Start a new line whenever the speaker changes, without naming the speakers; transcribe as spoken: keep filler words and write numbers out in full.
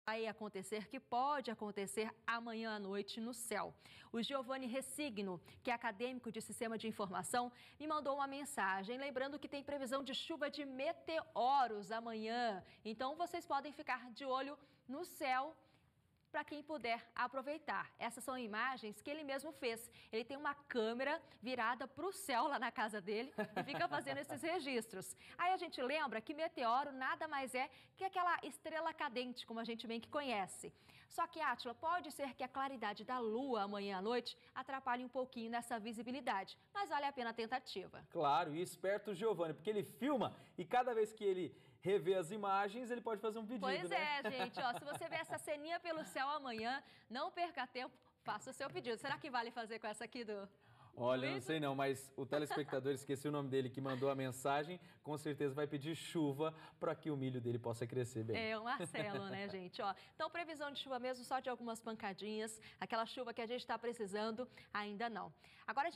vai acontecer, que pode acontecer amanhã à noite no céu. O Giovanni Ressigno, que é acadêmico de Sistema de Informação, me mandou uma mensagem lembrando que tem previsão de chuva de meteoros amanhã. Então vocês podem ficar de olho no céu para quem puder aproveitar. Essas são imagens que ele mesmo fez. Ele tem uma câmera virada para o céu lá na casa dele e fica fazendo esses registros. Aí a gente lembra que meteoro nada mais é que aquela estrela cadente, como a gente bem que conhece. Só que, Átila, pode ser que a claridade da lua amanhã à noite atrapalhe um pouquinho nessa visibilidade, mas vale a pena a tentativa.
Claro, e esperto o Giovanni, porque ele filma e cada vez que ele revê as imagens, ele pode fazer um pedido,
Pois
né?
é, gente, ó, se você ver essa ceninha pelo céu amanhã, não perca tempo, faça o seu pedido. Será que vale fazer com essa aqui do...
Olha, não sei não, mas o telespectador, esqueci o nome dele, que mandou a mensagem, com certeza vai pedir chuva para que o milho dele possa crescer bem.
É, o Marcelo, né, gente? Ó, então, previsão de chuva mesmo, só de algumas pancadinhas, aquela chuva que a gente está precisando, ainda não. Agora,